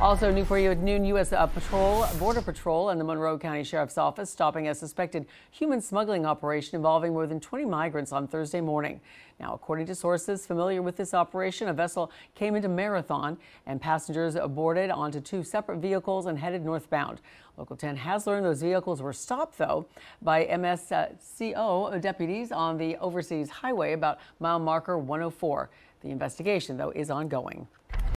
Also new for you at noon, U.S. Border Patrol and the Monroe County Sheriff's Office stopping a suspected human smuggling operation involving more than 20 migrants on Thursday morning. Now, according to sources familiar with this operation, a vessel came into Marathon and passengers boarded onto two separate vehicles and headed northbound. Local 10 has learned those vehicles were stopped, though, by MSCO deputies on the overseas highway about mile marker 104. The investigation, though, is ongoing.